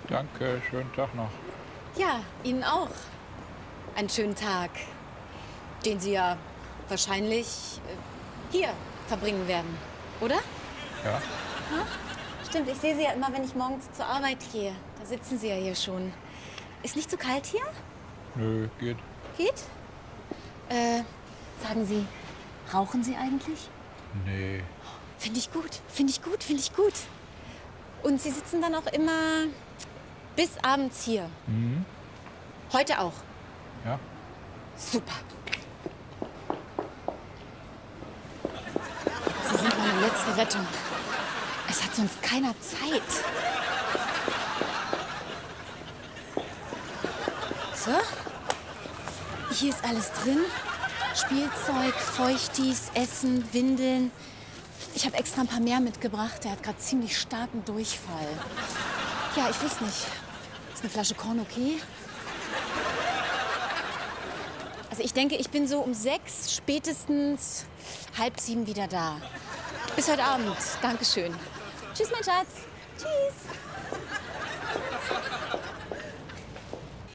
Danke, schönen Tag noch. Ja, Ihnen auch. Einen schönen Tag, den Sie ja wahrscheinlich hier verbringen werden, oder? Ja, Stimmt, ich sehe Sie ja immer, wenn ich morgens zur Arbeit gehe. Da sitzen Sie ja hier schon. Ist nicht so kalt hier? nö, geht. Geht? Sagen Sie, rauchen Sie eigentlich? Nee, Finde ich gut, finde ich gut, finde ich gut. Und Sie sitzen dann auch immer bis abends hier. Heute auch. ja. Super. Sie sind meine letzte Rettung. Es hat sonst keiner Zeit. So. Hier ist alles drin. Spielzeug, Feuchtis, Essen, Windeln. Ich habe extra ein paar mehr mitgebracht. Der hat gerade ziemlich starken Durchfall. Ja, ich weiß nicht. Ist eine Flasche Korn okay? Also ich denke, ich bin so um 6, spätestens 6:30 wieder da. Bis heute Abend. Dankeschön. Tschüss, mein Schatz. Tschüss.